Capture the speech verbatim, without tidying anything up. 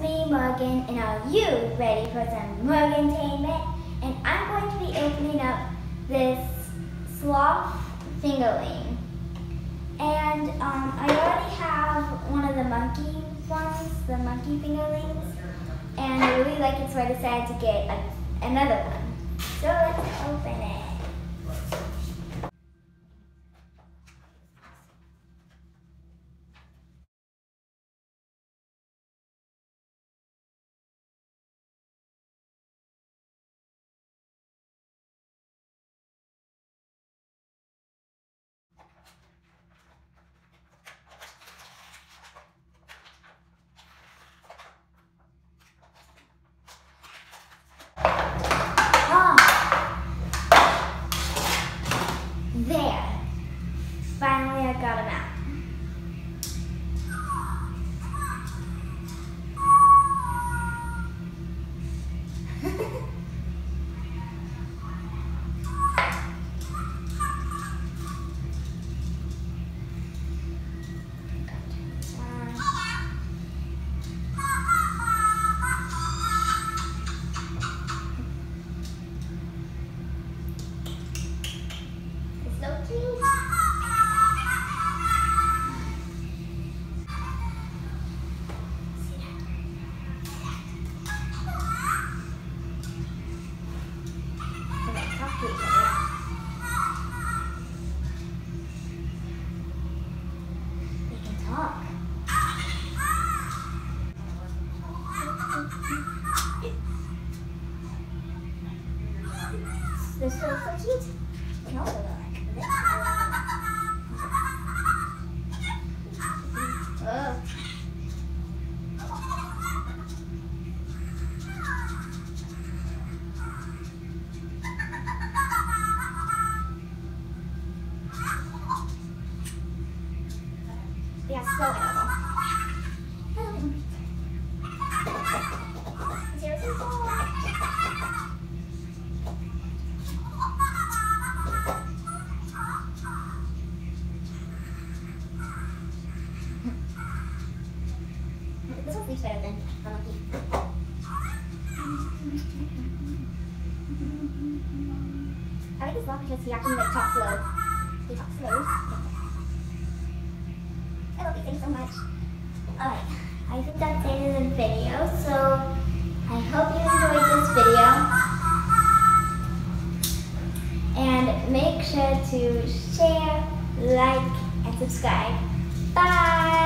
me, Morgan, and are you ready for some Morgantainment? And I'm going to be opening up this Sloth Fingerling. And um, I already have one of the monkey ones, the monkey fingerlings, and I really like it, so I decided to get a, another one. So let's open it. There. Finally, I got him out. It's so cute. They're so, so cute. They can also go like this. Oh. They are so adorable. Zero, zero, zero. This one sleeps better than the monkey. I like this dog because he actually like talks slow. He talks slow. I love these things so much. Alright, I think that's the end of the video. So I hope you enjoyed this video. And make sure to share, like, and subscribe. Bye!